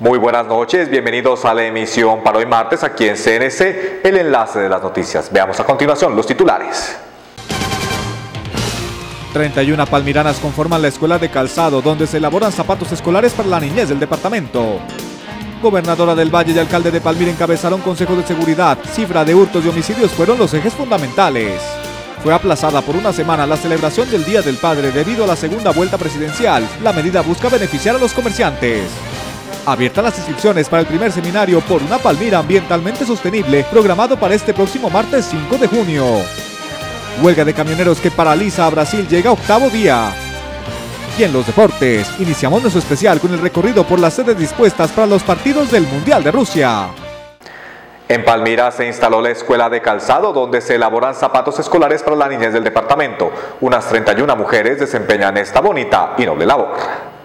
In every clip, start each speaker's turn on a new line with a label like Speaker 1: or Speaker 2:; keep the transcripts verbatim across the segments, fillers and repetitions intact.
Speaker 1: Muy buenas noches, bienvenidos a la emisión para hoy martes aquí en C N C, el enlace de las noticias. Veamos a continuación los titulares.
Speaker 2: treinta y una palmiranas conforman la escuela de calzado donde se elaboran zapatos escolares para la niñez del departamento. Gobernadora del Valle y alcalde de Palmira encabezaron consejo de seguridad. Cifra de hurtos y homicidios fueron los ejes fundamentales. Fue aplazada por una semana la celebración del Día del Padre debido a la segunda vuelta presidencial. La medida busca beneficiar a los comerciantes. Abiertas las inscripciones para el primer seminario por una Palmira ambientalmente sostenible, programado para este próximo martes cinco de junio. Huelga de camioneros que paraliza a Brasil llega a octavo día. Y en los deportes, iniciamos nuestro especial con el recorrido por las sedes dispuestas para los partidos del Mundial de Rusia.
Speaker 1: En Palmira se instaló la escuela de calzado donde se elaboran zapatos escolares para la niñez del departamento. Unas treinta y una mujeres desempeñan esta bonita y noble labor.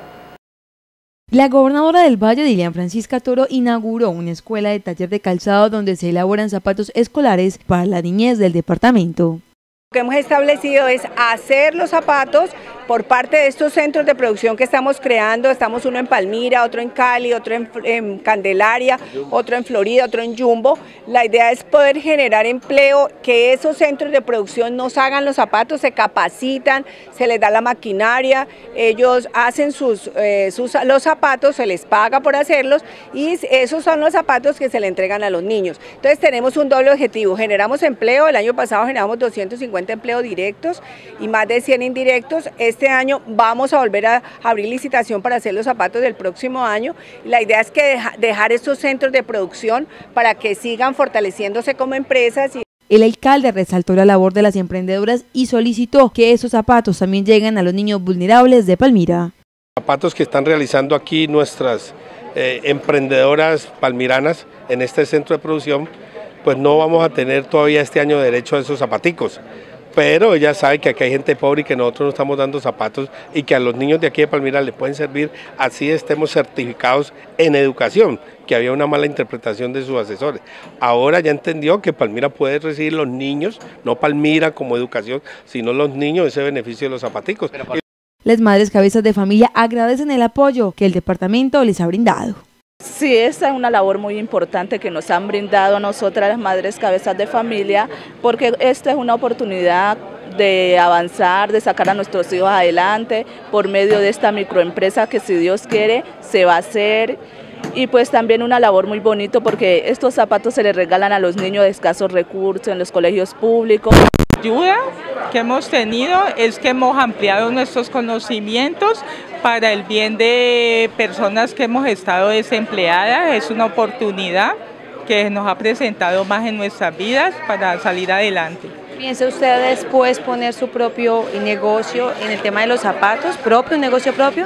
Speaker 3: La gobernadora del Valle, Dilian Francisca Toro, inauguró una escuela de taller de calzado donde se elaboran zapatos escolares para la niñez del departamento.
Speaker 4: Lo que hemos establecido es hacer los zapatos por parte de estos centros de producción que estamos creando. Estamos uno en Palmira, otro en Cali, otro en, en Candelaria, otro en Florida, otro en Jumbo. La idea es poder generar empleo, que esos centros de producción nos hagan los zapatos, se capacitan, se les da la maquinaria, ellos hacen sus, eh, sus, los zapatos, se les paga por hacerlos y esos son los zapatos que se le entregan a los niños. Entonces tenemos un doble objetivo, generamos empleo. El año pasado generamos doscientos cincuenta empleos directos y más de cien indirectos. Este año vamos a volver a abrir licitación para hacer los zapatos del próximo año. La idea es que deja, dejar estos centros de producción para que sigan fortaleciéndose como empresas. Y...
Speaker 3: El alcalde resaltó la labor de las emprendedoras y solicitó que esos zapatos también lleguen a los niños vulnerables de Palmira.
Speaker 5: Zapatos que están realizando aquí nuestras eh, emprendedoras palmiranas en este centro de producción, pues no vamos a tener todavía este año derecho a esos zapaticos. Pero ella sabe que aquí hay gente pobre y que nosotros no estamos dando zapatos y que a los niños de aquí de Palmira les pueden servir, así estemos certificados en educación, que había una mala interpretación de sus asesores. Ahora ya entendió que Palmira puede recibir los niños, no Palmira como educación, sino los niños ese beneficio de los zapaticos.
Speaker 3: Las madres cabezas de familia agradecen el apoyo que el departamento les ha brindado.
Speaker 6: Sí, esta es una labor muy importante que nos han brindado a nosotras las madres cabezas de familia, porque esta es una oportunidad de avanzar, de sacar a nuestros hijos adelante por medio de esta microempresa que, si Dios quiere, se va a hacer. Y pues también una labor muy bonita porque estos zapatos se les regalan a los niños de escasos recursos en los colegios públicos.
Speaker 7: La ayuda que hemos tenido es que hemos ampliado nuestros conocimientos para el bien de personas que hemos estado desempleadas. Es una oportunidad que nos ha presentado más en nuestras vidas para salir adelante.
Speaker 3: ¿Piensa usted después poner su propio negocio en el tema de los zapatos, propio, un negocio propio?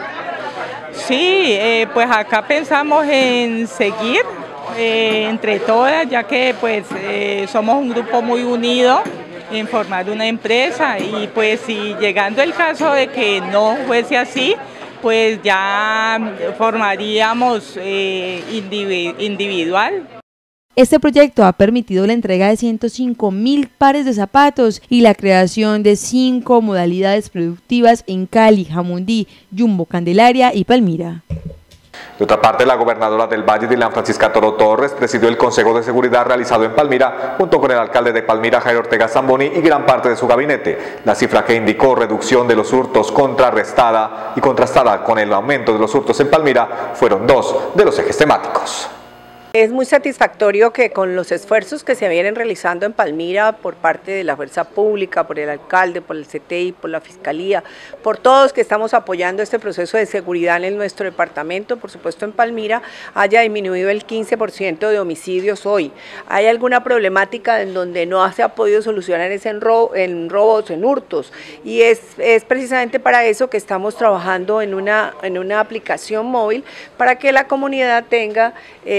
Speaker 7: Sí, eh, pues acá pensamos en seguir eh, entre todas, ya que pues eh, somos un grupo muy unido en formar una empresa y pues si llegando el caso de que no fuese así, pues ya formaríamos eh, individual.
Speaker 3: Este proyecto ha permitido la entrega de ciento cinco mil pares de zapatos y la creación de cinco modalidades productivas en Cali, Jamundí, Jumbo, Candelaria y Palmira.
Speaker 1: De otra parte, la gobernadora del Valle, Dilian Francisca Toro Torres, presidió el Consejo de Seguridad realizado en Palmira, junto con el alcalde de Palmira, Jairo Ortega Zamboni, y gran parte de su gabinete. La cifra que indicó reducción de los hurtos contrarrestada y contrastada con el aumento de los hurtos en Palmira fueron dos de los ejes temáticos.
Speaker 4: Es muy satisfactorio que con los esfuerzos que se vienen realizando en Palmira por parte de la fuerza pública, por el alcalde, por el C T I, por la Fiscalía, por todos que estamos apoyando este proceso de seguridad en nuestro departamento, por supuesto en Palmira, haya disminuido el quince por ciento de homicidios hoy. Hay alguna problemática en donde no se ha podido solucionar es en, robo, en robos, en hurtos, y es, es precisamente para eso que estamos trabajando en una, en una aplicación móvil para que la comunidad tenga eh,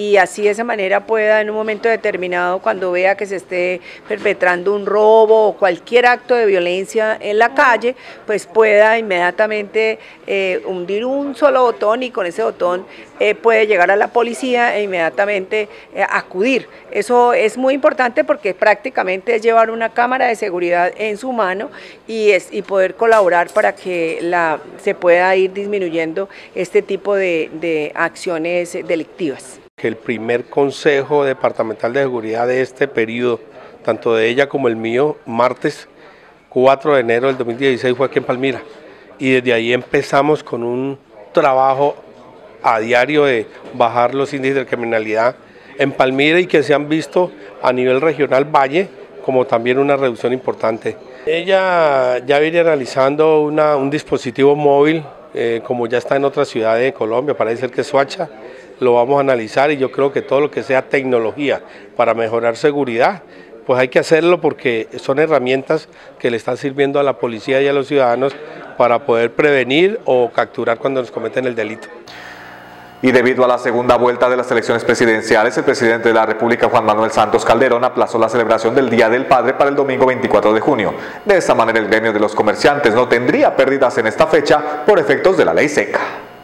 Speaker 4: y así de esa manera pueda en un momento determinado, cuando vea que se esté perpetrando un robo o cualquier acto de violencia en la calle, pues pueda inmediatamente eh, hundir un solo botón y con ese botón eh, puede llegar a la policía e inmediatamente eh, acudir. Eso es muy importante porque prácticamente es llevar una cámara de seguridad en su mano y, es, y poder colaborar para que la, se pueda ir disminuyendo este tipo de, de acciones delictivas.
Speaker 5: Que el primer Consejo Departamental de Seguridad de este periodo, tanto de ella como el mío, martes cuatro de enero del dos mil dieciséis fue aquí en Palmira, y desde ahí empezamos con un trabajo a diario de bajar los índices de criminalidad en Palmira y que se han visto a nivel regional Valle como también una reducción importante. Ella ya viene realizando una, un dispositivo móvil, eh, como ya está en otras ciudades de Colombia, parece ser que es Soacha, lo vamos a analizar y yo creo que todo lo que sea tecnología para mejorar seguridad, pues hay que hacerlo porque son herramientas que le están sirviendo a la policía y a los ciudadanos para poder prevenir o capturar cuando nos cometen el delito.
Speaker 1: Y debido a la segunda vuelta de las elecciones presidenciales, el presidente de la República, Juan Manuel Santos Calderón, aplazó la celebración del Día del Padre para el domingo veinticuatro de junio. De esta manera, el gremio de los comerciantes no tendría pérdidas en esta fecha por efectos de la ley seca.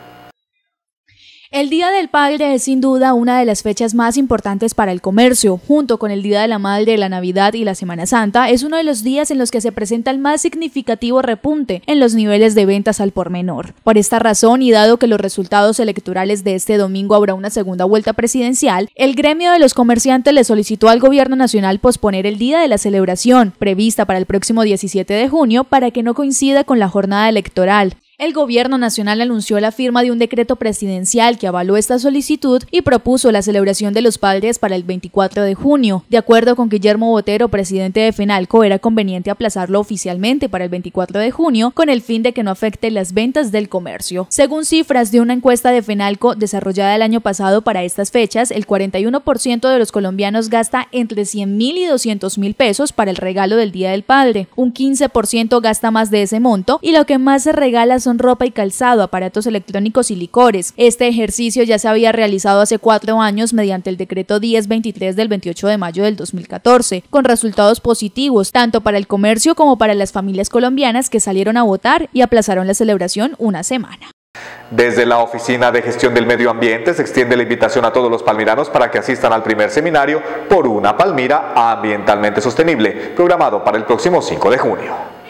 Speaker 8: El Día del Padre es sin duda una de las fechas más importantes para el comercio. Junto con el Día de la Madre, la Navidad y la Semana Santa, es uno de los días en los que se presenta el más significativo repunte en los niveles de ventas al por menor. Por esta razón, y dado que los resultados electorales de este domingo habrá una segunda vuelta presidencial, el gremio de los comerciantes le solicitó al gobierno nacional posponer el día de la celebración, prevista para el próximo diecisiete de junio, para que no coincida con la jornada electoral. El gobierno nacional anunció la firma de un decreto presidencial que avaló esta solicitud y propuso la celebración de los padres para el veinticuatro de junio. De acuerdo con Guillermo Botero, presidente de FENALCO, era conveniente aplazarlo oficialmente para el veinticuatro de junio con el fin de que no afecte las ventas del comercio. Según cifras de una encuesta de FENALCO desarrollada el año pasado para estas fechas, el cuarenta y uno por ciento de los colombianos gasta entre cien mil y doscientos mil pesos para el regalo del Día del Padre. Un quince por ciento gasta más de ese monto y lo que más se regala son ropa y calzado, aparatos electrónicos y licores. Este ejercicio ya se había realizado hace cuatro años mediante el decreto diez veintitrés del veintiocho de mayo del dos mil catorce, con resultados positivos tanto para el comercio como para las familias colombianas que salieron a votar y aplazaron la celebración una semana.
Speaker 1: Desde la Oficina de Gestión del Medio Ambiente se extiende la invitación a todos los palmiranos para que asistan al primer seminario Por una Palmira ambientalmente sostenible, programado para el próximo cinco de junio.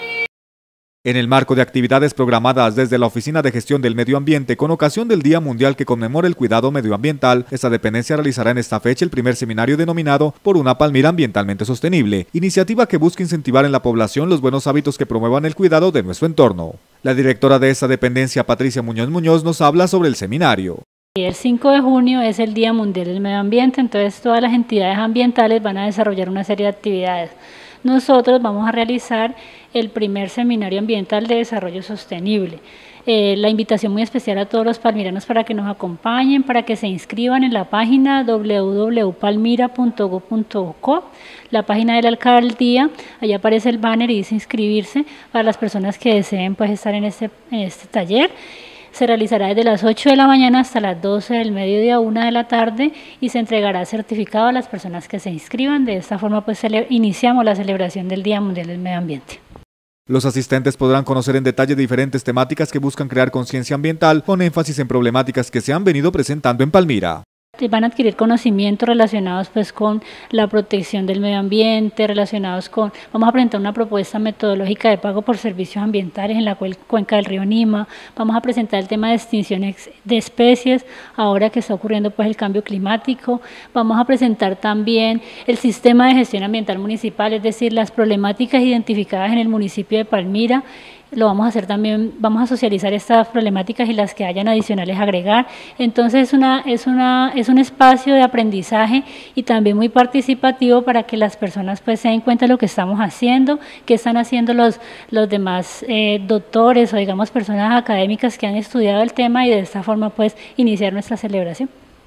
Speaker 2: En el marco de actividades programadas desde la Oficina de Gestión del Medio Ambiente con ocasión del Día Mundial que conmemora el cuidado medioambiental, esta dependencia realizará en esta fecha el primer seminario denominado Por una Palmira ambientalmente sostenible, iniciativa que busca incentivar en la población los buenos hábitos que promuevan el cuidado de nuestro entorno. La directora de esta dependencia, Patricia Muñoz Muñoz, nos habla sobre el seminario.
Speaker 9: El cinco de junio es el Día Mundial del Medio Ambiente, entonces todas las entidades ambientales van a desarrollar una serie de actividades. Nosotros vamos a realizar el primer seminario ambiental de desarrollo sostenible. Eh, la invitación muy especial a todos los palmiranos para que nos acompañen, para que se inscriban en la página w w w punto palmira punto gob punto co, la página de la alcaldía. Allá aparece el banner y dice inscribirse para las personas que deseen pues, estar en este, en este taller. Se realizará desde las ocho de la mañana hasta las doce del mediodía, una de la tarde, y se entregará certificado a las personas que se inscriban. De esta forma pues iniciamos la celebración del Día Mundial del Medio Ambiente.
Speaker 2: Los asistentes podrán conocer en detalle diferentes temáticas que buscan crear conciencia ambiental con énfasis en problemáticas que se han venido presentando en Palmira.
Speaker 9: Van a adquirir conocimientos relacionados pues con la protección del medio ambiente, relacionados con, vamos a presentar una propuesta metodológica de pago por servicios ambientales en la cuenca del río Nima, vamos a presentar el tema de extinción de especies, ahora que está ocurriendo pues el cambio climático, vamos a presentar también el sistema de gestión ambiental municipal, es decir, las problemáticas identificadas en el municipio de Palmira. Lo vamos a hacer también, vamos a socializar estas problemáticas y las que hayan adicionales a agregar. Entonces es, una, es, una, es un espacio de aprendizaje y también muy participativo para que las personas pues se den cuenta de lo que estamos haciendo, qué están haciendo los, los demás eh, doctores o digamos personas académicas que han estudiado el tema y de esta forma pues iniciar nuestra celebración.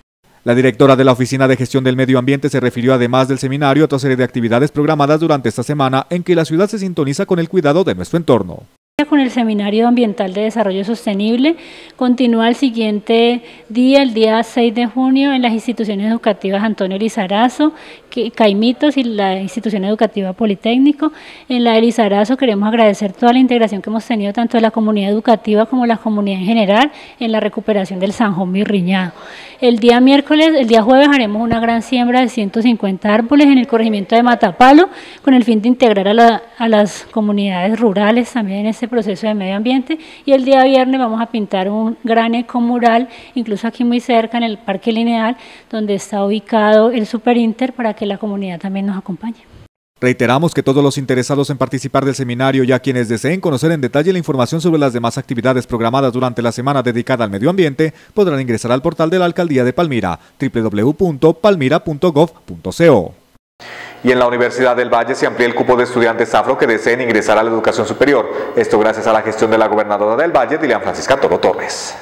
Speaker 2: La directora de la Oficina de Gestión del Medio Ambiente se refirió además del seminario a otra serie de actividades programadas durante esta semana en que la ciudad se sintoniza con el cuidado de nuestro entorno.
Speaker 9: Con el Seminario Ambiental de Desarrollo Sostenible. Continúa el siguiente día, el día seis de junio, en las instituciones educativas Antonio Lizarazo, Caimitos y la institución educativa Politécnico. En la de Lizarazo queremos agradecer toda la integración que hemos tenido tanto de la comunidad educativa como la comunidad en general en la recuperación del Sanjón Mirriñado. El día miércoles, el día jueves haremos una gran siembra de ciento cincuenta árboles en el corregimiento de Matapalo con el fin de integrar a, la, a las comunidades rurales también en este proceso de medio ambiente, y el día viernes vamos a pintar un gran ecomural, incluso aquí muy cerca en el Parque Lineal, donde está ubicado el Superinter, para que la comunidad también nos acompañe.
Speaker 2: Reiteramos que todos los interesados en participar del seminario y a quienes deseen conocer en detalle la información sobre las demás actividades programadas durante la semana dedicada al medio ambiente podrán ingresar al portal de la Alcaldía de Palmira, doble u doble u doble u punto palmira punto gov punto co.
Speaker 1: Y en la Universidad del Valle se amplía el cupo de estudiantes afro que deseen ingresar a la educación superior. Esto gracias a la gestión de la gobernadora del Valle, Dilian Francisca Toro Torres.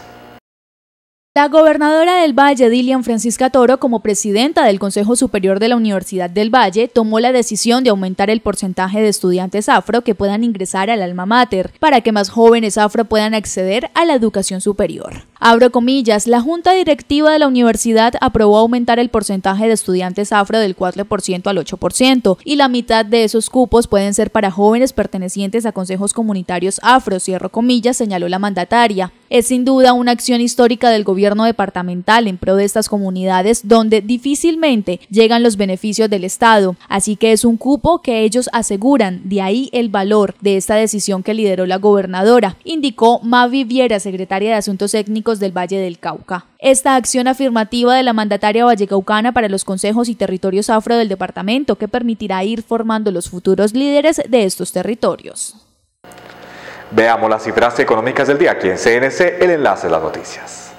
Speaker 8: La gobernadora del Valle, Dilian Francisca Toro, como presidenta del Consejo Superior de la Universidad del Valle, tomó la decisión de aumentar el porcentaje de estudiantes afro que puedan ingresar al alma mater, para que más jóvenes afro puedan acceder a la educación superior. Abro comillas, la Junta Directiva de la Universidad aprobó aumentar el porcentaje de estudiantes afro del cuatro por ciento al ocho por ciento, y la mitad de esos cupos pueden ser para jóvenes pertenecientes a consejos comunitarios afro, cierro comillas, señaló la mandataria. Es sin duda una acción histórica del gobierno departamental en pro de estas comunidades donde difícilmente llegan los beneficios del Estado, así que es un cupo que ellos aseguran, de ahí el valor de esta decisión que lideró la gobernadora, indicó Mavi Viera, secretaria de Asuntos Étnicos del Valle del Cauca. Esta acción afirmativa de la mandataria vallecaucana para los consejos y territorios afro del departamento que permitirá ir formando los futuros líderes de estos territorios.
Speaker 1: Veamos las cifras económicas del día aquí en C N C, el enlace de las noticias.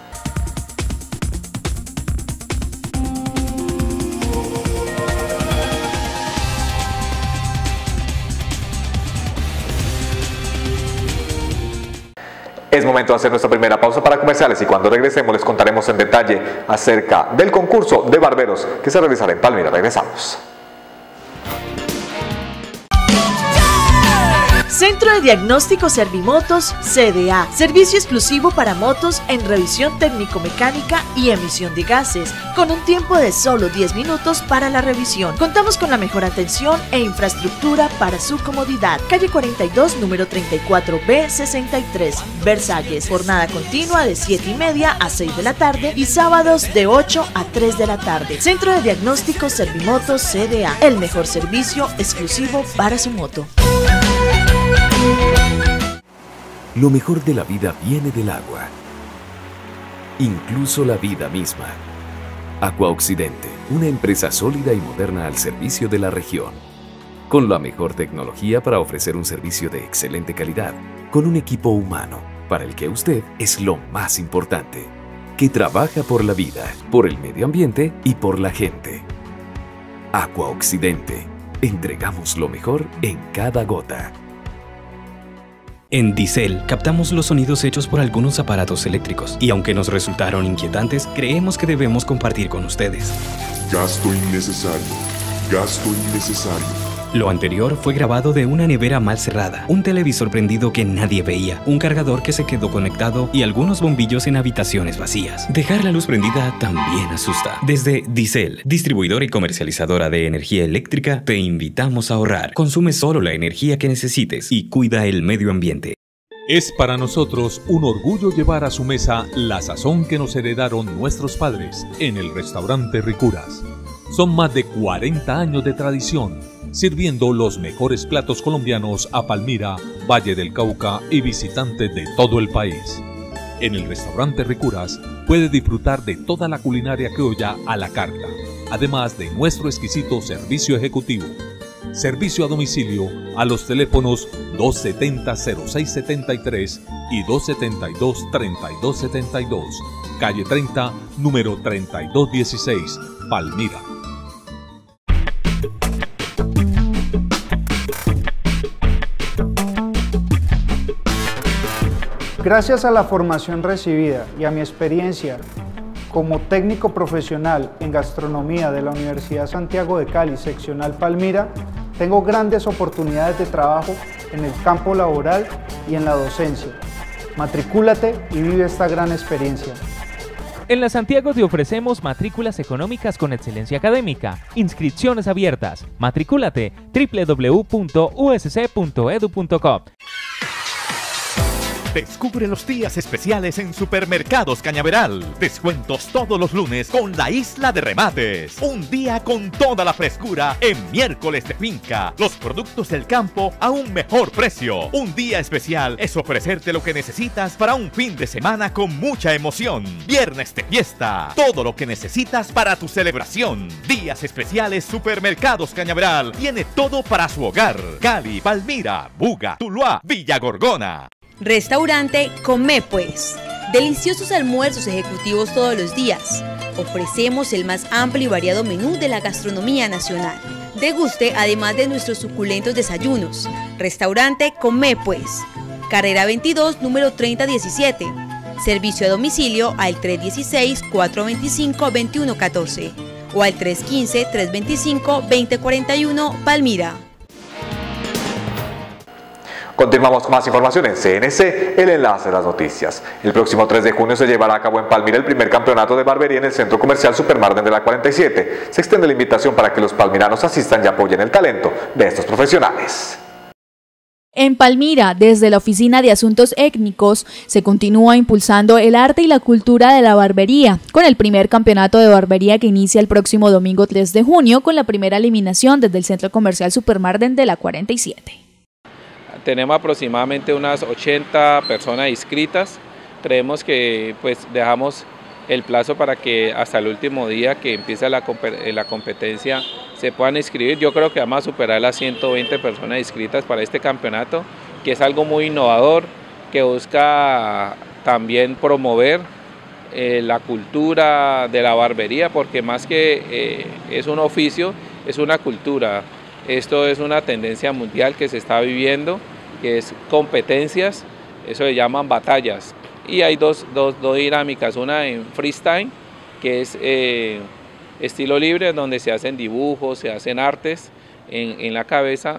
Speaker 1: Es momento de hacer nuestra primera pausa para comerciales y cuando regresemos les contaremos en detalle acerca del concurso de barberos que se realizará en Palmira. Regresamos.
Speaker 10: Centro de Diagnóstico Servimotos C D A, servicio exclusivo para motos en revisión técnico-mecánica y emisión de gases, con un tiempo de solo diez minutos para la revisión. Contamos con la mejor atención e infraestructura para su comodidad. Calle cuarenta y dos, número treinta y cuatro B sesenta y tres, Versalles. Jornada continua de siete y media a seis de la tarde y sábados de ocho a tres de la tarde. Centro de Diagnóstico Servimotos C D A, el mejor servicio exclusivo para su moto.
Speaker 11: Lo mejor de la vida viene del agua, incluso la vida misma. Aqua Occidente, una empresa sólida y moderna al servicio de la región, con la mejor tecnología para ofrecer un servicio de excelente calidad, con un equipo humano para el que usted es lo más importante, que trabaja por la vida, por el medio ambiente y por la gente. Aqua Occidente, entregamos lo mejor en cada gota.
Speaker 12: En Dicel captamos los sonidos hechos por algunos aparatos eléctricos y aunque nos resultaron inquietantes, creemos que debemos compartir con ustedes.
Speaker 13: Gasto innecesario, gasto innecesario.
Speaker 12: Lo anterior fue grabado de una nevera mal cerrada, un televisor prendido que nadie veía, un cargador que se quedó conectado y algunos bombillos en habitaciones vacías. Dejar la luz prendida también asusta. Desde Dicel, distribuidora y comercializadora de energía eléctrica, te invitamos a ahorrar. Consume solo la energía que necesites y cuida el medio ambiente.
Speaker 14: Es para nosotros un orgullo llevar a su mesa la sazón que nos heredaron nuestros padres en el restaurante Ricuras. Son más de cuarenta años de tradición, sirviendo los mejores platos colombianos a Palmira, Valle del Cauca y visitantes de todo el país. En el restaurante Ricuras puede disfrutar de toda la culinaria criolla a la carta, además de nuestro exquisito servicio ejecutivo. Servicio a domicilio a los teléfonos dos setenta, cero seis setenta y tres y dos setenta y dos, treinta y dos setenta y dos, calle treinta, número treinta y dos dieciséis, Palmira.
Speaker 15: Gracias a la formación recibida y a mi experiencia como técnico profesional en gastronomía de la Universidad Santiago de Cali, seccional Palmira, tengo grandes oportunidades de trabajo en el campo laboral y en la docencia. Matricúlate y vive esta gran experiencia.
Speaker 16: En la Santiago te ofrecemos matrículas económicas con excelencia académica. Inscripciones abiertas. Matricúlate w w w punto u s c punto e d u punto co.
Speaker 17: Descubre los días especiales en Supermercados Cañaveral. Descuentos todos los lunes con la Isla de Remates. Un día con toda la frescura en miércoles de finca. Los productos del campo a un mejor precio. Un día especial es ofrecerte lo que necesitas para un fin de semana con mucha emoción. Viernes de fiesta. Todo lo que necesitas para tu celebración. Días especiales Supermercados Cañaveral. Tiene todo para su hogar. Cali, Palmira, Buga, Tuluá, Villa Gorgona.
Speaker 3: Restaurante Come Pues. Deliciosos almuerzos ejecutivos todos los días. Ofrecemos el más amplio y variado menú de la gastronomía nacional. Deguste además de nuestros suculentos desayunos. Restaurante Come Pues. Carrera veintidós, número treinta diecisiete. Servicio a domicilio al tres uno seis, cuatro dos cinco, dos uno uno cuatro o al tres uno cinco, tres dos cinco, dos cero cuatro uno Palmira.
Speaker 1: Continuamos con más información en C N C, el enlace de las noticias. El próximo tres de junio se llevará a cabo en Palmira el primer campeonato de barbería en el Centro Comercial Supermarden de la cuarenta y siete. Se extiende la invitación para que los palmiranos asistan y apoyen el talento de estos profesionales.
Speaker 8: En Palmira, desde la Oficina de Asuntos Étnicos, se continúa impulsando el arte y la cultura de la barbería, con el primer campeonato de barbería que inicia el próximo domingo tres de junio, con la primera eliminación desde el Centro Comercial Supermarden de la cuarenta y siete.
Speaker 18: Tenemos aproximadamente unas ochenta personas inscritas. Creemos que pues dejamos el plazo para que hasta el último día que empieza la, la competencia se puedan inscribir. Yo creo que vamos a superar las ciento veinte personas inscritas para este campeonato, que es algo muy innovador, que busca también promover eh, la cultura de la barbería, porque más que eh, es un oficio, es una cultura. Esto es una tendencia mundial que se está viviendo, que es competencias, eso se llaman batallas. Y hay dos, dos, dos dinámicas, una en freestyle, que es eh, estilo libre, donde se hacen dibujos, se hacen artes en, en la cabeza,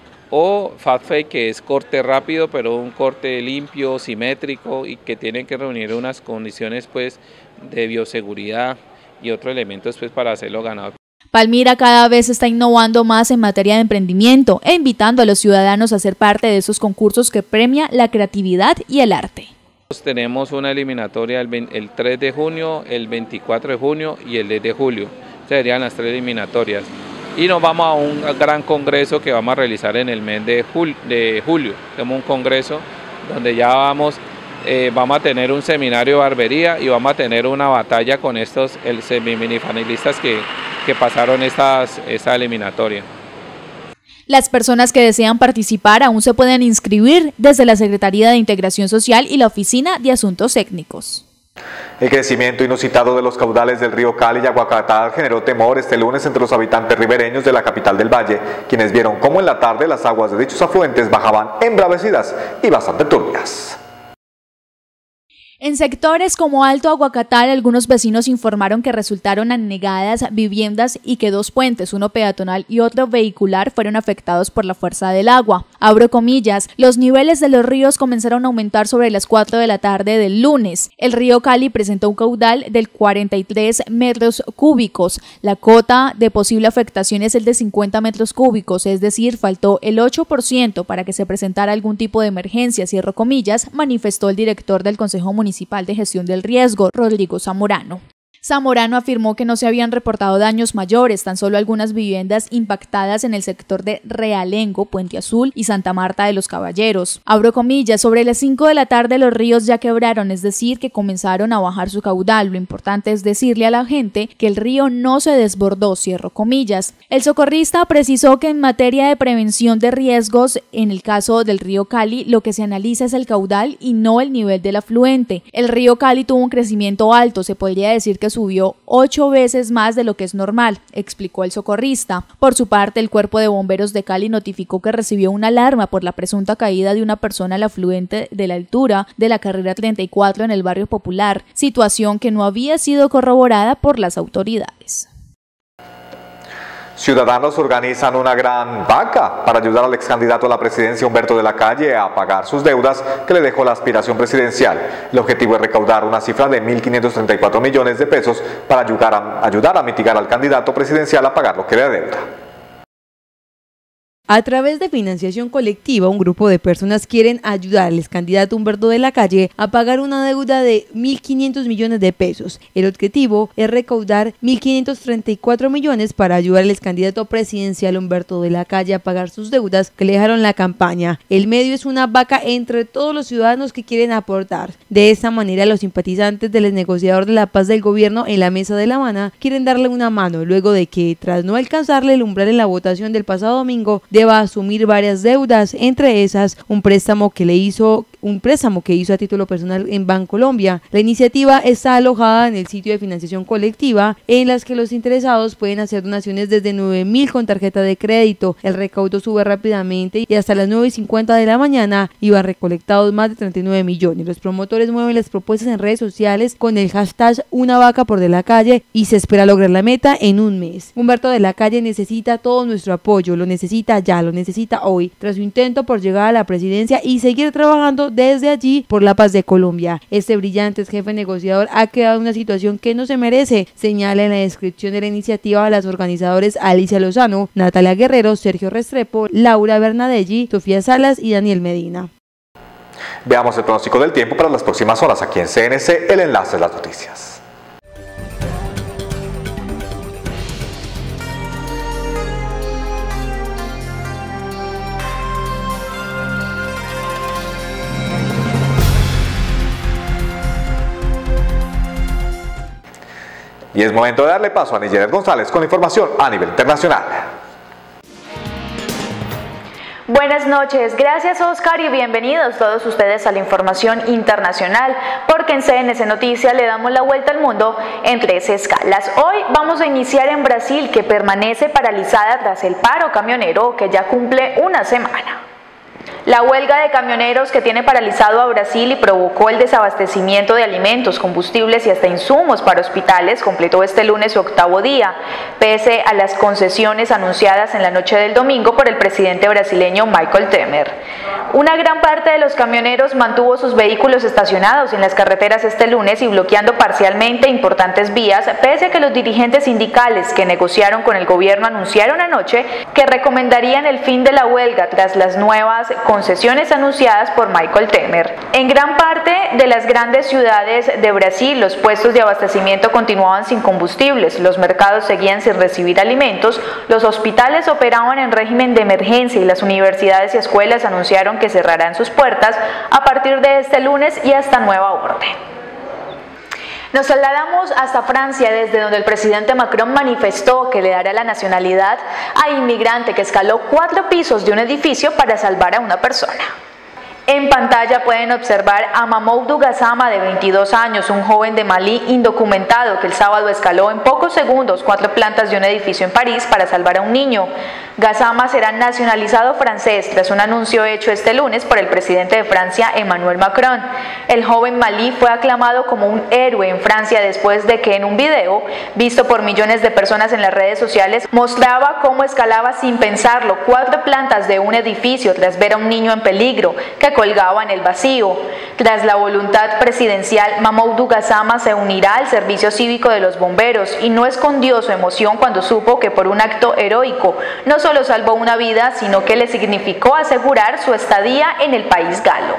Speaker 18: o fast fade, que es corte rápido, pero un corte limpio, simétrico, y que tiene que reunir unas condiciones pues, de bioseguridad y otros elementos pues, para hacerlo ganador.
Speaker 8: Palmira cada vez está innovando más en materia de emprendimiento e invitando a los ciudadanos a ser parte de esos concursos que premia la creatividad y el arte.
Speaker 18: Tenemos una eliminatoria el, el tres de junio, el veinticuatro de junio y el diez de julio. Serían las tres eliminatorias. Y nos vamos a un gran congreso que vamos a realizar en el mes de, jul, de julio. Tenemos un congreso donde ya vamos, eh, vamos a tener un seminario de barbería y vamos a tener una batalla con estos el semifinalistas que que pasaron estas, esta eliminatoria.
Speaker 8: Las personas que desean participar aún se pueden inscribir desde la Secretaría de Integración Social y la Oficina de Asuntos Étnicos.
Speaker 1: El crecimiento inusitado de los caudales del río Cali y Aguacatá generó temor este lunes entre los habitantes ribereños de la capital del Valle, quienes vieron cómo en la tarde las aguas de dichos afluentes bajaban embravecidas y bastante turbias.
Speaker 8: En sectores como Alto Aguacatal, algunos vecinos informaron que resultaron anegadas viviendas y que dos puentes, uno peatonal y otro vehicular, fueron afectados por la fuerza del agua. Abro comillas, los niveles de los ríos comenzaron a aumentar sobre las cuatro de la tarde del lunes. El río Cali presentó un caudal del cuarenta y tres metros cúbicos. La cota de posible afectación es el de cincuenta metros cúbicos, es decir, faltó el ocho por ciento para que se presentara algún tipo de emergencia, cierro comillas, manifestó el director del Consejo Municipal Municipal de Gestión del Riesgo, Rodrigo Zamorano. Zamorano afirmó que no se habían reportado daños mayores, tan solo algunas viviendas impactadas en el sector de Realengo, Puente Azul y Santa Marta de los Caballeros. Abro comillas, sobre las cinco de la tarde los ríos ya quebraron, es decir, que comenzaron a bajar su caudal. Lo importante es decirle a la gente que el río no se desbordó, cierro comillas. El socorrista precisó que en materia de prevención de riesgos, en el caso del río Cali, lo que se analiza es el caudal y no el nivel del afluente. El río Cali tuvo un crecimiento alto, se podría decir que subió ocho veces más de lo que es normal, explicó el socorrista. Por su parte, el Cuerpo de Bomberos de Cali notificó que recibió una alarma por la presunta caída de una persona al afluente de la altura de la carrera treinta y cuatro en el barrio Popular, situación que no había sido corroborada por las autoridades.
Speaker 1: Ciudadanos organizan una gran vaca para ayudar al ex candidato a la presidencia Humberto de la Calle a pagar sus deudas que le dejó la aspiración presidencial. El objetivo es recaudar una cifra de mil quinientos treinta y cuatro millones de pesos para ayudar a, ayudar a mitigar al candidato presidencial a pagar lo que le adeuda.
Speaker 3: A través de financiación colectiva, un grupo de personas quieren ayudar al excandidato Humberto de la Calle a pagar una deuda de mil quinientos millones de pesos. El objetivo es recaudar mil quinientos treinta y cuatro millones para ayudar al excandidato presidencial Humberto de la Calle a pagar sus deudas que le dejaron la campaña. El medio es una vaca entre todos los ciudadanos que quieren aportar. De esta manera, los simpatizantes del negociador de la paz del gobierno en la mesa de La Habana quieren darle una mano luego de que, tras no alcanzarle el umbral en la votación del pasado domingo, deba asumir varias deudas, entre esas un préstamo que le hizo un préstamo que hizo a título personal en Bancolombia. La iniciativa está alojada en el sitio de financiación colectiva, en las que los interesados pueden hacer donaciones desde nueve mil con tarjeta de crédito. El recaudo sube rápidamente y hasta las nueve y cincuenta de la mañana iban recolectados más de treinta y nueve millones. Los promotores mueven las propuestas en redes sociales con el hashtag Una Vaca por De la Calle y se espera lograr la meta en un mes. Humberto de la Calle necesita todo nuestro apoyo, lo necesita ya, lo necesita hoy, tras su intento por llegar a la presidencia y seguir trabajando desde allí por la paz de Colombia. Este brillante jefe negociador ha creado una situación que no se merece, señala en la descripción de la iniciativa a las organizadores Alicia Lozano, Natalia Guerrero, Sergio Restrepo, Laura Bernadelli, Sofía Salas y Daniel Medina.
Speaker 1: Veamos el pronóstico del tiempo para las próximas horas aquí en C N C, el enlace de las noticias. Y es momento de darle paso a Nijenet González con información a nivel internacional.
Speaker 19: Buenas noches, gracias Oscar y bienvenidos todos ustedes a la información internacional, porque en C N C Noticias le damos la vuelta al mundo en tres escalas. Hoy vamos a iniciar en Brasil, que permanece paralizada tras el paro camionero que ya cumple una semana. La huelga de camioneros que tiene paralizado a Brasil y provocó el desabastecimiento de alimentos, combustibles y hasta insumos para hospitales completó este lunes su octavo día, pese a las concesiones anunciadas en la noche del domingo por el presidente brasileño Michel Temer. Una gran parte de los camioneros mantuvo sus vehículos estacionados en las carreteras este lunes y bloqueando parcialmente importantes vías, pese a que los dirigentes sindicales que negociaron con el gobierno anunciaron anoche que recomendarían el fin de la huelga tras las nuevas concesiones anunciadas por Michel Temer. En gran parte de las grandes ciudades de Brasil, los puestos de abastecimiento continuaban sin combustibles, los mercados seguían sin recibir alimentos, los hospitales operaban en régimen de emergencia y las universidades y escuelas anunciaron que cerrarán sus puertas a partir de este lunes y hasta nueva orden. Nos trasladamos hasta Francia, desde donde el presidente Macron manifestó que le dará la nacionalidad a inmigrante que escaló cuatro pisos de un edificio para salvar a una persona. En pantalla pueden observar a Mamoudou Gassama, de veintidós años, un joven de Malí indocumentado que el sábado escaló en pocos segundos cuatro plantas de un edificio en París para salvar a un niño. Gassama será nacionalizado francés tras un anuncio hecho este lunes por el presidente de Francia, Emmanuel Macron. El joven malí fue aclamado como un héroe en Francia después de que en un video, visto por millones de personas en las redes sociales, mostraba cómo escalaba sin pensarlo cuatro plantas de un edificio tras ver a un niño en peligro que colgaba en el vacío. Tras la voluntad presidencial, Mamoudou Gassama se unirá al servicio cívico de los bomberos y no escondió su emoción cuando supo que por un acto heroico no solo salvó una vida, sino que le significó asegurar su estadía en el país galo.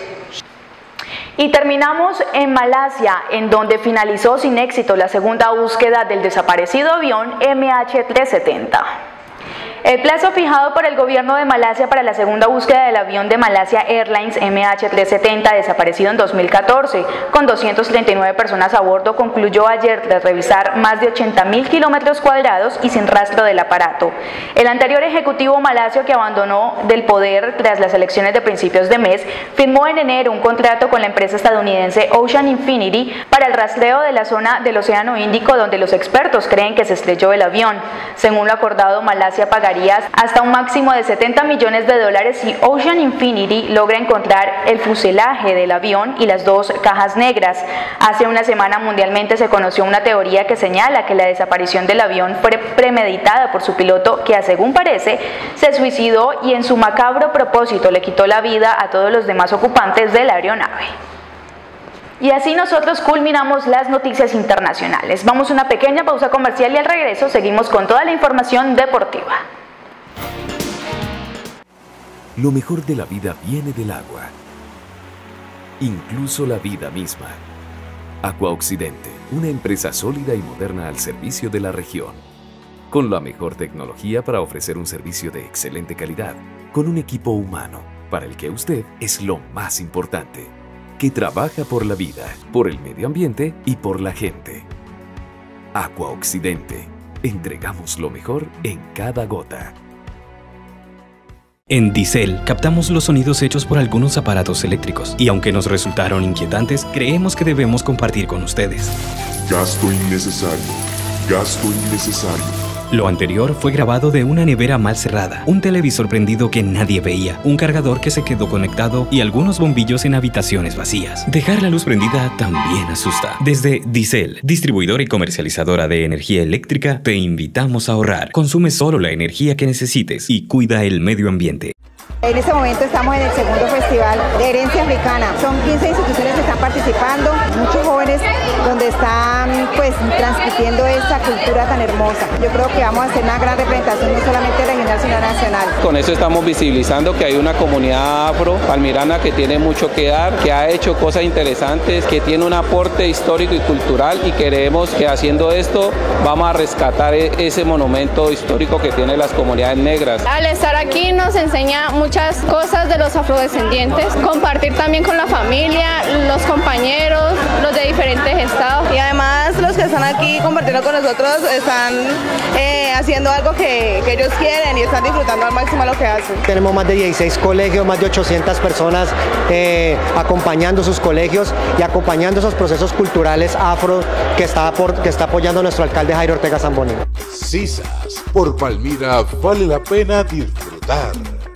Speaker 19: Y terminamos en Malasia, en donde finalizó sin éxito la segunda búsqueda del desaparecido avión M H trescientos setenta. El plazo fijado por el gobierno de Malasia para la segunda búsqueda del avión de Malaysia Airlines M H trescientos setenta desaparecido en dos mil catorce, con doscientas treinta y nueve personas a bordo, concluyó ayer tras revisar más de ochenta mil kilómetros cuadrados y sin rastro del aparato. El anterior ejecutivo malasio, que abandonó del poder tras las elecciones de principios de mes, firmó en enero un contrato con la empresa estadounidense Ocean Infinity para el rastreo de la zona del Océano Índico donde los expertos creen que se estrelló el avión. Según lo acordado, Malasia pagaría costaría hasta un máximo de setenta millones de dólares si Ocean Infinity logra encontrar el fuselaje del avión y las dos cajas negras. Hace una semana mundialmente se conoció una teoría que señala que la desaparición del avión fue premeditada por su piloto, que según parece se suicidó y en su macabro propósito le quitó la vida a todos los demás ocupantes de la aeronave. Y así nosotros culminamos las noticias internacionales. Vamos a una pequeña pausa comercial y al regreso seguimos con toda la información deportiva.
Speaker 11: Lo mejor de la vida viene del agua, incluso la vida misma. Aqua Occidente, una empresa sólida y moderna al servicio de la región, con la mejor tecnología para ofrecer un servicio de excelente calidad, con un equipo humano para el que usted es lo más importante, que trabaja por la vida, por el medio ambiente y por la gente. Aqua Occidente, entregamos lo mejor en cada gota.
Speaker 12: En Dicel captamos los sonidos hechos por algunos aparatos eléctricos y aunque nos resultaron inquietantes, creemos que debemos compartir con ustedes.
Speaker 13: Gasto innecesario. Gasto innecesario.
Speaker 12: Lo anterior fue grabado de una nevera mal cerrada, un televisor prendido que nadie veía, un cargador que se quedó conectado y algunos bombillos en habitaciones vacías. Dejar la luz prendida también asusta. Desde Dicel, distribuidora y comercializadora de energía eléctrica, te invitamos a ahorrar. Consume solo la energía que necesites y cuida el medio ambiente.
Speaker 20: En este momento estamos en el segundo festival de herencia africana. Son quince instituciones que están participando, muchos jóvenes donde están pues transmitiendo esta cultura tan hermosa. Yo creo que vamos a hacer una gran representación no solamente regional sino nacional.
Speaker 18: Con eso estamos visibilizando que hay una comunidad afro palmirana que tiene mucho que dar, que ha hecho cosas interesantes, que tiene un aporte histórico y cultural y creemos que haciendo esto vamos a rescatar ese monumento histórico que tienen las comunidades negras.
Speaker 21: Al estar aquí nos enseña muchas cosas de los afrodescendientes, compartir también con la familia, los compañeros, los de diferentes estados.
Speaker 22: Y además los que están aquí compartiendo con nosotros están eh, haciendo algo que, que ellos quieren y están disfrutando al máximo lo que hacen.
Speaker 23: Tenemos más de dieciséis colegios, más de ochocientas personas eh, acompañando sus colegios y acompañando esos procesos culturales afro que está, por, que está apoyando nuestro alcalde Jairo Ortega Zamboni.
Speaker 24: Sisas, por Palmira vale la pena disfrutar.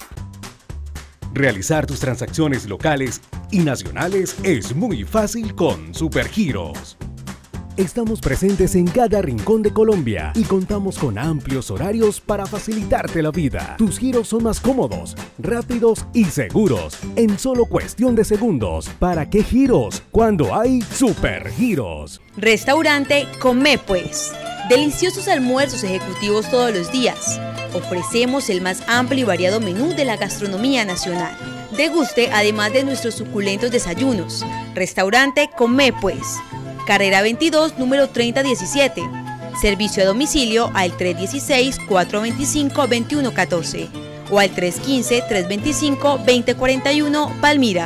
Speaker 25: Realizar tus transacciones locales y nacionales es muy fácil con Supergiros. Estamos presentes en cada rincón de Colombia y contamos con amplios horarios para facilitarte la vida. Tus giros son más cómodos, rápidos y seguros, en solo cuestión de segundos. ¿Para qué giros? Cuando hay Supergiros.
Speaker 3: Restaurante Come Pues. Deliciosos almuerzos ejecutivos todos los días. Ofrecemos el más amplio y variado menú de la gastronomía nacional. Deguste además de nuestros suculentos desayunos. Restaurante Come Pues. Carrera veintidós, número treinta diecisiete. Servicio a domicilio al tres uno seis, cuatro dos cinco, dos uno uno cuatro o al tres uno cinco, tres dos cinco, dos cero cuatro uno, Palmira.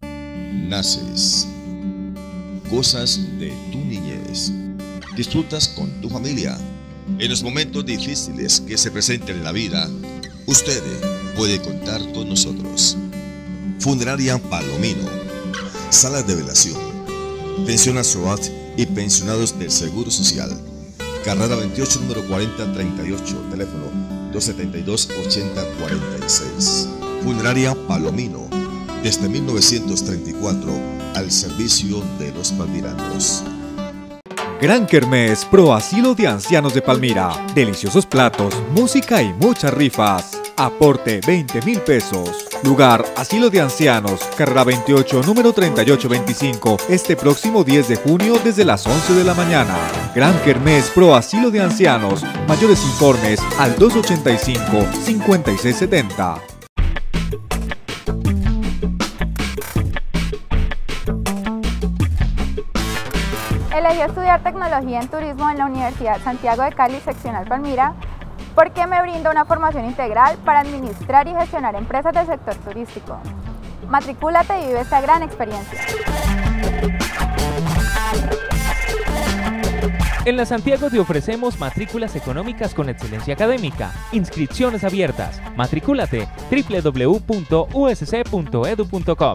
Speaker 26: Naces. Cosas de tu niñez. Disfrutas con tu familia. En los momentos difíciles que se presenten en la vida, usted puede contar con nosotros. Funeraria Palomino. Salas de velación. Pensión Asoat y pensionados del Seguro Social. Carrera veintiocho, número cuarenta treinta y ocho. Teléfono dos siete dos, ocho cero cuatro seis. Funeraria Palomino. Desde mil novecientos treinta y cuatro al servicio de los palmiranos.
Speaker 2: Gran Kermés Pro Asilo de Ancianos de Palmira. Deliciosos platos, música y muchas rifas. Aporte veinte mil pesos. Lugar Asilo de Ancianos, carrera veintiocho, número treinta y ocho veinticinco. Este próximo diez de junio desde las once de la mañana. Gran Kermés Pro Asilo de Ancianos. Mayores informes al dos ochenta y cinco, cincuenta y seis setenta.
Speaker 27: Elegí estudiar tecnología en turismo en la Universidad Santiago de Cali, seccional Palmira, porque me brinda una formación integral para administrar y gestionar empresas del sector turístico. Matricúlate y vive esta gran experiencia.
Speaker 16: En la Santiago te ofrecemos matrículas económicas con excelencia académica, inscripciones abiertas. Matricúlate w w w punto u s c punto e d u punto co.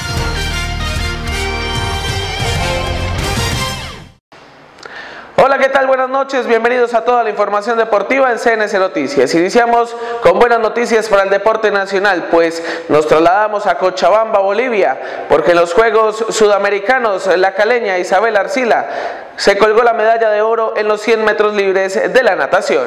Speaker 28: Hola, ¿qué
Speaker 4: tal? Buenas noches, bienvenidos a toda la información deportiva en C N C Noticias. Iniciamos con buenas noticias para el deporte nacional, pues nos trasladamos a Cochabamba, Bolivia, porque en los Juegos Sudamericanos la caleña Isabela Arcila se colgó la medalla de oro en los cien metros libres de la natación.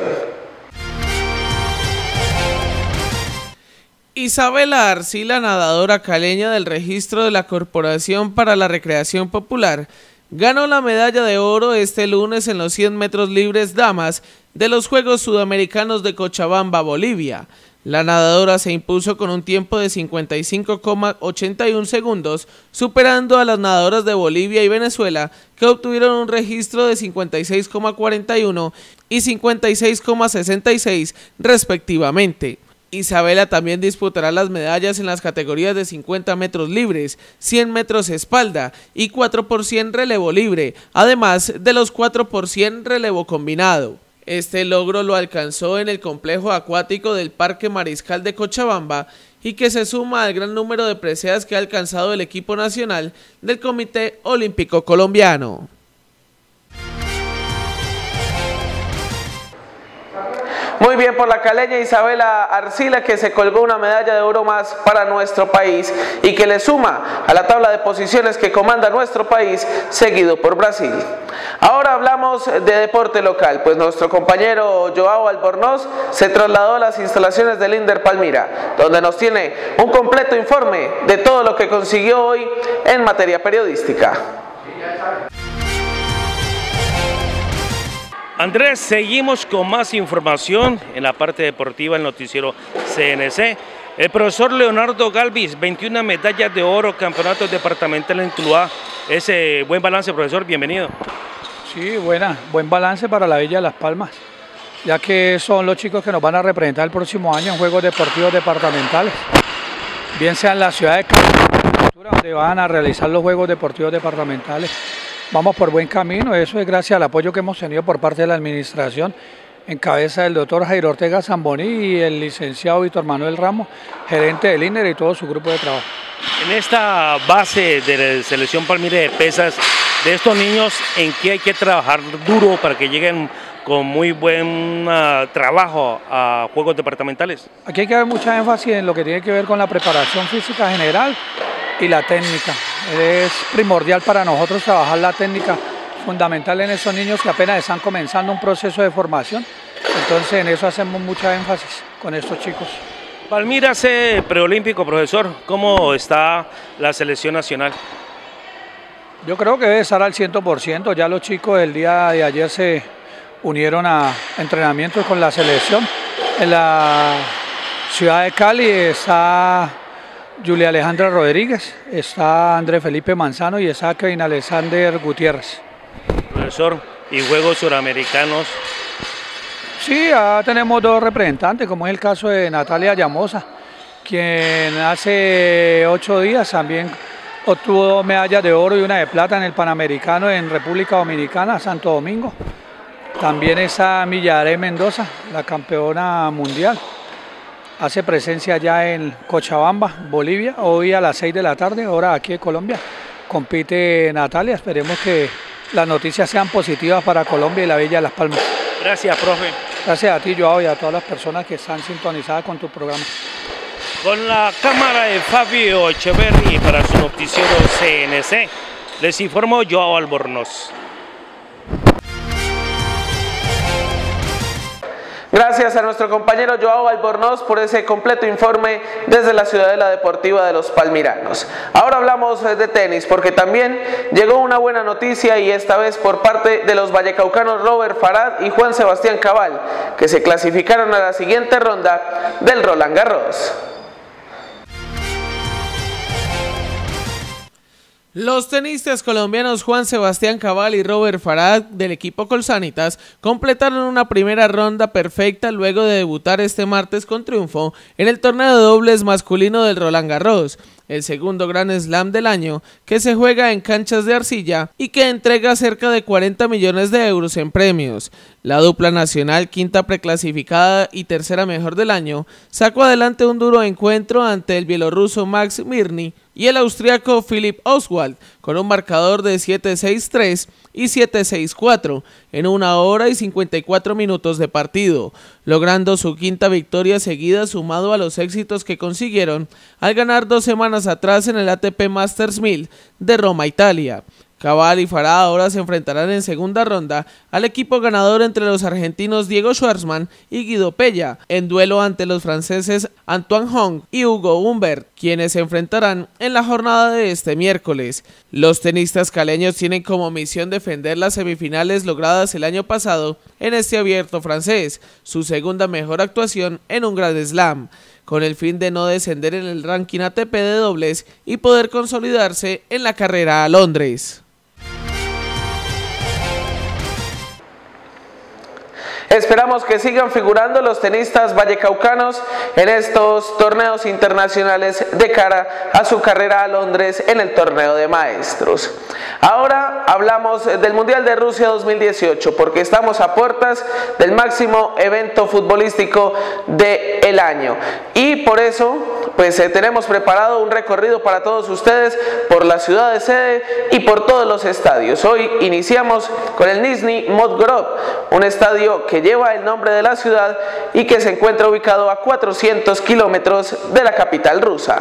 Speaker 5: Isabela Arcila, nadadora caleña del registro de la Corporación para la Recreación Popular, ganó la medalla de oro este lunes en los cien metros libres damas de los Juegos Sudamericanos de Cochabamba, Bolivia. La nadadora se impuso con un tiempo de cincuenta y cinco coma ochenta y uno segundos, superando a las nadadoras de Bolivia y Venezuela, que obtuvieron un registro de cincuenta y seis coma cuarenta y uno y cincuenta y seis coma sesenta y seis respectivamente. Isabela también disputará las medallas en las categorías de cincuenta metros libres, cien metros espalda y cuatro por cien relevo libre, además de los cuatro por cien relevo combinado. Este logro lo alcanzó en el complejo acuático del Parque Mariscal de Cochabamba y que se suma al gran número de preseas que ha alcanzado el equipo nacional del Comité Olímpico Colombiano.
Speaker 4: Muy bien por la caleña Isabela Arcila, que se colgó una medalla de oro más para nuestro país y que le suma a la tabla de posiciones que comanda nuestro país, seguido por Brasil. Ahora hablamos de deporte local, pues nuestro compañero Joao Albornoz se trasladó a las instalaciones del Inder Palmira, donde nos tiene un completo informe de todo lo que consiguió hoy en materia periodística.
Speaker 6: Andrés, seguimos con más información en la parte deportiva del noticiero C N C. El profesor Leonardo Galvis, veintiuna medallas de oro, campeonatos departamentales en Tuluá. Ese buen balance, profesor, bienvenido.
Speaker 7: Sí, buena, buen balance para la Villa de Las Palmas, ya que son los chicos que nos van a representar el próximo año en Juegos Deportivos Departamentales, bien sea en la ciudad de Cali, donde van a realizar los Juegos Deportivos Departamentales. Vamos por buen camino, eso es gracias al apoyo que hemos tenido por parte de la administración, en cabeza del doctor Jairo Ortega Zamboni y el licenciado Víctor Manuel Ramos, gerente del Inder y todo su grupo de trabajo.
Speaker 6: En esta base de la selección Palmira de pesas, de estos niños, ¿en qué hay que trabajar duro para que lleguen con muy buen uh, trabajo a Juegos Departamentales?
Speaker 7: Aquí hay que dar mucha énfasis en lo que tiene que ver con la preparación física general y la técnica. Es primordial para nosotros trabajar la técnica, fundamental en esos niños que apenas están comenzando un proceso de formación. Entonces en eso hacemos mucha énfasis con estos chicos.
Speaker 6: Palmira C preolímpico, profesor, ¿cómo está la selección nacional?
Speaker 7: Yo creo que debe estar al cien por ciento, ya los chicos el día de ayer se unieron a entrenamientos con la selección. En la ciudad de Cali está Julia Alejandra Rodríguez, está Andrés Felipe Manzano y está Kevin Alexander Gutiérrez.
Speaker 6: Profesor, ¿y Juegos Suramericanos?
Speaker 7: Sí, ya tenemos dos representantes, como es el caso de Natalia Llamosa, quien hace ocho días también obtuvo medallas de oro y una de plata en el Panamericano en República Dominicana, Santo Domingo. También está Millaré Mendoza, la campeona mundial. Hace presencia ya en Cochabamba, Bolivia, hoy a las seis de la tarde, hora aquí de Colombia. Compite Natalia, esperemos que las noticias sean positivas para Colombia y la Villa de Las Palmas.
Speaker 6: Gracias, profe.
Speaker 7: Gracias a ti, Joao, y a todas las personas que están sintonizadas con tu programa.
Speaker 6: Con la cámara de Fabio Echeverri para su noticiero C N C, les informó Joao Albornoz.
Speaker 4: Gracias a nuestro compañero Joao Albornoz por ese completo informe desde la Ciudadela Deportiva de los Palmiranos. Ahora hablamos de tenis, porque también llegó una buena noticia, y esta vez por parte de los vallecaucanos Robert Farad y Juan Sebastián Cabal, que se clasificaron a la siguiente ronda del Roland Garros.
Speaker 5: Los tenistas colombianos Juan Sebastián Cabal y Robert Farad del equipo Colsanitas completaron una primera ronda perfecta luego de debutar este martes con triunfo en el torneo de dobles masculino del Roland Garros, el segundo Grand Slam del año, que se juega en canchas de arcilla y que entrega cerca de cuarenta millones de euros en premios. La dupla nacional, quinta preclasificada y tercera mejor del año, sacó adelante un duro encuentro ante el bielorruso Max Mirny y el austriaco Philipp Oswald, con un marcador de siete seis tres y siete seis cuatro. en una hora y cincuenta y cuatro minutos de partido, logrando su quinta victoria seguida sumado a los éxitos que consiguieron al ganar dos semanas atrás en el A T P Masters mil de Roma, Italia. Cabal y Farah ahora se enfrentarán en segunda ronda al equipo ganador entre los argentinos Diego Schwartzman y Guido Pella, en duelo ante los franceses Antoine Hong y Hugo Humbert, quienes se enfrentarán en la jornada de este miércoles. Los tenistas caleños tienen como misión defender las semifinales logradas el año pasado en este abierto francés, su segunda mejor actuación en un Grand Slam, con el fin de no descender en el ranking A T P de dobles y poder consolidarse en la carrera a Londres.
Speaker 4: Esperamos que sigan figurando los tenistas vallecaucanos en estos torneos internacionales de cara a su carrera a Londres en el torneo de maestros. Ahora hablamos del Mundial de Rusia dos mil dieciocho porque estamos a puertas del máximo evento futbolístico del año y por eso pues eh, tenemos preparado un recorrido para todos ustedes por la ciudad de sede y por todos los estadios. Hoy iniciamos con el Nizhny Novgorod, un estadio que lleva el nombre de la ciudad y que se encuentra ubicado a cuatrocientos kilómetros de la capital rusa.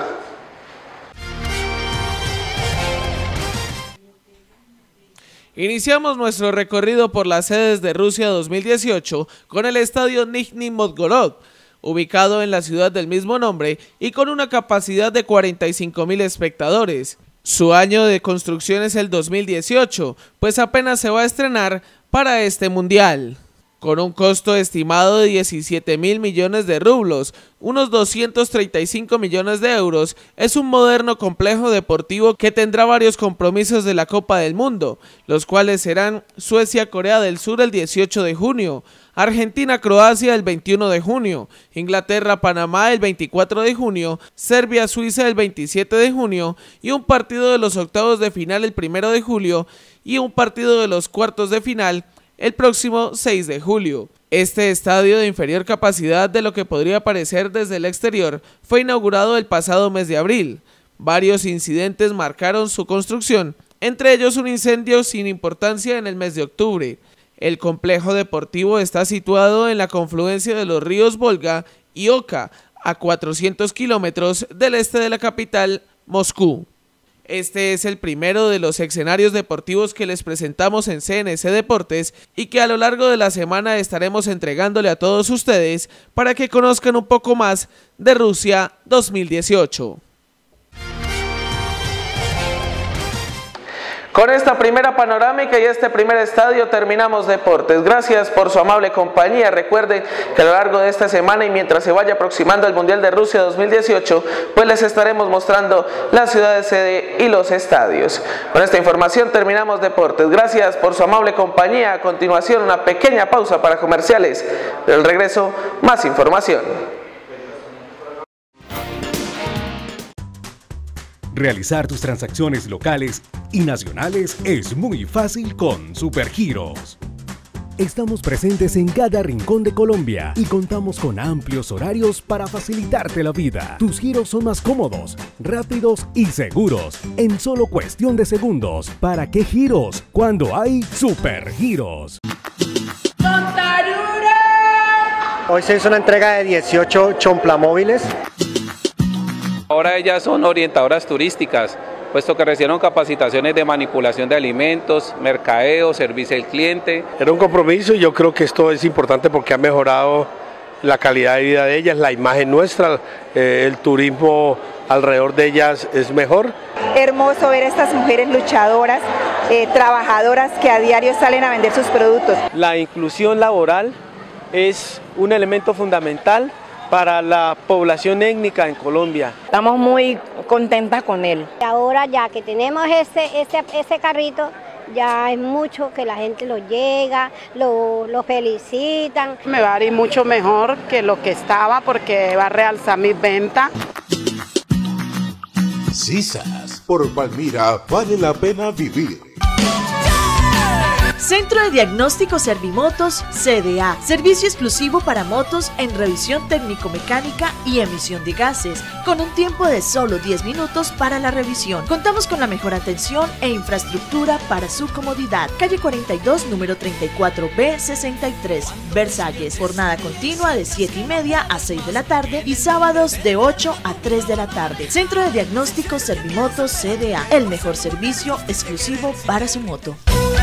Speaker 5: Iniciamos nuestro recorrido por las sedes de Rusia dos mil dieciocho con el estadio Nizhny Novgorod, ubicado en la ciudad del mismo nombre y con una capacidad de cuarenta y cinco mil espectadores. Su año de construcción es el dos mil dieciocho, pues apenas se va a estrenar para este mundial. Con un costo estimado de diecisiete mil millones de rublos, unos doscientos treinta y cinco millones de euros, es un moderno complejo deportivo que tendrá varios compromisos de la Copa del Mundo, los cuales serán Suecia-Corea del Sur el dieciocho de junio, Argentina-Croacia el veintiuno de junio, Inglaterra-Panamá el veinticuatro de junio, Serbia-Suiza el veintisiete de junio y un partido de los octavos de final el primero de julio y un partido de los cuartos de final el próximo seis de julio. Este estadio de inferior capacidad de lo que podría parecer desde el exterior fue inaugurado el pasado mes de abril. Varios incidentes marcaron su construcción, entre ellos un incendio sin importancia en el mes de octubre. El complejo deportivo está situado en la confluencia de los ríos Volga y Oka, a cuatrocientos kilómetros del este de la capital, Moscú. Este es el primero de los escenarios deportivos que les presentamos en C N C Deportes y que a lo largo de la semana estaremos entregándole a todos ustedes para que conozcan un poco más de Rusia dos mil dieciocho.
Speaker 4: Con esta primera panorámica y este primer estadio terminamos Deportes. Gracias por su amable compañía. Recuerden que a lo largo de esta semana y mientras se vaya aproximando el Mundial de Rusia dos mil dieciocho, pues les estaremos mostrando la ciudad de sede y los estadios. Con esta información terminamos Deportes. Gracias por su amable compañía. A continuación una pequeña pausa para comerciales. Pero al regreso, más información.
Speaker 25: Realizar tus transacciones locales y nacionales es muy fácil con Supergiros. Estamos presentes en cada rincón de Colombia y contamos con amplios horarios para facilitarte la vida. Tus giros son más cómodos, rápidos y seguros, en solo cuestión de segundos. ¿Para qué giros? Cuando hay Supergiros.
Speaker 23: Hoy se hizo una entrega de dieciocho chomplamóviles.
Speaker 18: Ahora ellas son orientadoras turísticas, puesto que recibieron capacitaciones de manipulación de alimentos, mercadeo, servicio al cliente.
Speaker 1: Era un compromiso y yo creo que esto es importante porque ha mejorado la calidad de vida de ellas, la imagen nuestra, eh, el turismo alrededor de ellas es mejor.
Speaker 20: Hermoso ver a estas mujeres luchadoras, eh, trabajadoras que a diario salen a vender sus productos.
Speaker 8: La inclusión laboral es un elemento fundamental para la población étnica en Colombia.
Speaker 9: Estamos muy contentas con él.
Speaker 10: Ahora ya que tenemos ese, ese, ese carrito, ya es mucho que la gente lo llega, lo, lo felicitan.
Speaker 14: Me va a ir mucho mejor que lo que estaba porque va a realzar mis ventas.
Speaker 24: Sisas, por Palmira vale la pena vivir.
Speaker 11: Centro de Diagnóstico Servimotos C D A, servicio exclusivo para motos en revisión técnico-mecánica y emisión de gases, con un tiempo de solo diez minutos para la revisión. Contamos con la mejor atención e infraestructura para su comodidad. Calle cuarenta y dos, número treinta y cuatro B sesenta y tres, Versalles. Jornada continua de siete y media a seis de la tarde y sábados de ocho a tres de la tarde. Centro de Diagnóstico Servimotos C D A, el mejor servicio exclusivo para su moto.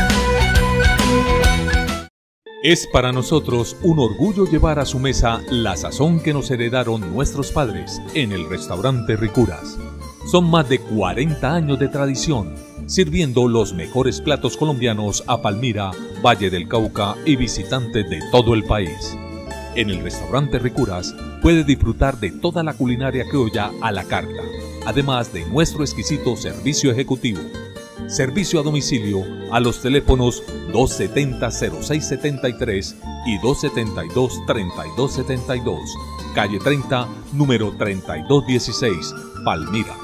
Speaker 12: Es para nosotros un orgullo llevar a su mesa la sazón que nos heredaron nuestros padres en el restaurante Ricuras. Son más de cuarenta años de tradición, sirviendo los mejores platos colombianos a Palmira, Valle del Cauca y visitantes de todo el país. En el restaurante Ricuras puede disfrutar de toda la culinaria criolla a la carta, además de nuestro exquisito servicio ejecutivo. Servicio a domicilio a los teléfonos dos setenta, cero seis setenta y tres y dos setenta y dos, treinta y dos setenta y dos, calle treinta, número treinta y dos dieciséis, Palmira.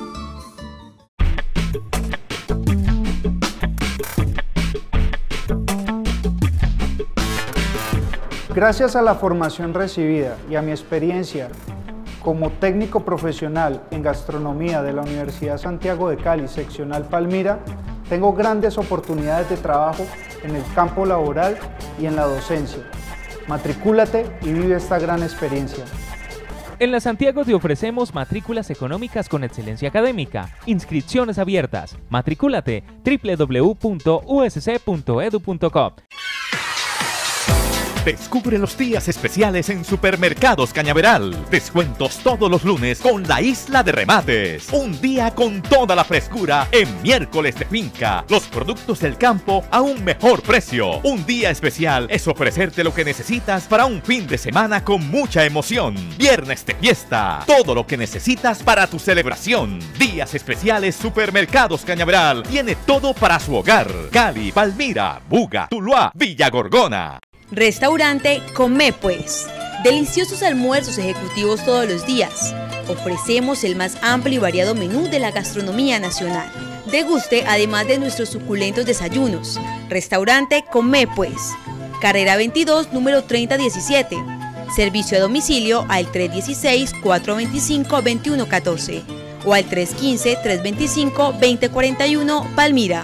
Speaker 13: Gracias a la formación recibida y a mi experiencia como técnico profesional en gastronomía de la Universidad Santiago de Cali, seccional Palmira, tengo grandes oportunidades de trabajo en el campo laboral y en la docencia. Matricúlate y vive esta gran experiencia.
Speaker 16: En la Santiago te ofrecemos matrículas económicas con excelencia académica, inscripciones abiertas. Matricúlate w w w punto u s c punto edu punto co.
Speaker 15: Descubre los días especiales en Supermercados Cañaveral. Descuentos todos los lunes con la Isla de Remates. Un día con toda la frescura en miércoles de finca. Los productos del campo a un mejor precio. Un día especial es ofrecerte lo que necesitas para un fin de semana con mucha emoción. Viernes de fiesta. Todo lo que necesitas para tu celebración. Días especiales Supermercados Cañaveral. Tiene todo para su hogar. Cali, Palmira, Buga, Tuluá, Villa Gorgona.
Speaker 3: Restaurante Come Pues. Deliciosos almuerzos ejecutivos todos los días. Ofrecemos el más amplio y variado menú de la gastronomía nacional. Deguste además de nuestros suculentos desayunos. Restaurante Come Pues. Carrera veintidós, número treinta diecisiete. Servicio a domicilio al tres dieciséis, cuatro veinticinco, veintiuno catorce o al tres quince, tres veinticinco, veinte cuarenta y uno, Palmira.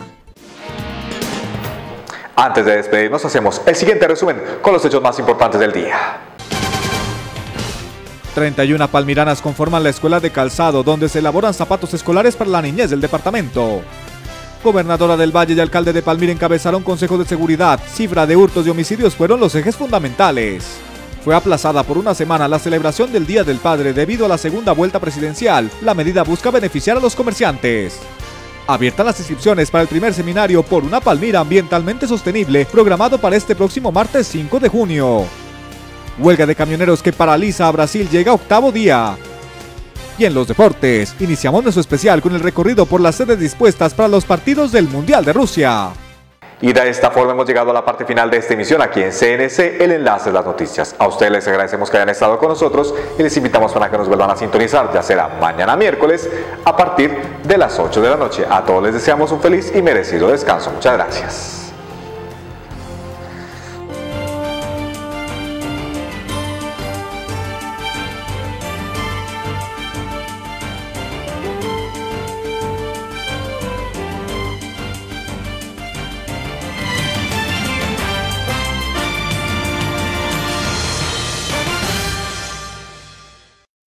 Speaker 17: Antes de despedirnos, hacemos el siguiente resumen con los hechos más importantes del día.
Speaker 2: treinta y una palmiranas conforman la Escuela de Calzado, donde se elaboran zapatos escolares para la niñez del departamento. Gobernadora del Valle y alcalde de Palmira encabezaron Consejo de Seguridad. Cifra de hurtos y homicidios fueron los ejes fundamentales. Fue aplazada por una semana la celebración del Día del Padre debido a la segunda vuelta presidencial. La medida busca beneficiar a los comerciantes. Abiertas las inscripciones para el primer seminario por una Palmira ambientalmente sostenible, programado para este próximo martes cinco de junio. Huelga de camioneros que paraliza a Brasil llega a octavo día. Y en los deportes, iniciamos nuestro especial con el recorrido por las sedes dispuestas para los partidos del Mundial de Rusia.
Speaker 17: Y de esta forma hemos llegado a la parte final de esta emisión aquí en C N C, el enlace de las noticias. A ustedes les agradecemos que hayan estado con nosotros y les invitamos para que nos vuelvan a sintonizar, ya será mañana miércoles a partir de las ocho de la noche. A todos les deseamos un feliz y merecido descanso. Muchas gracias.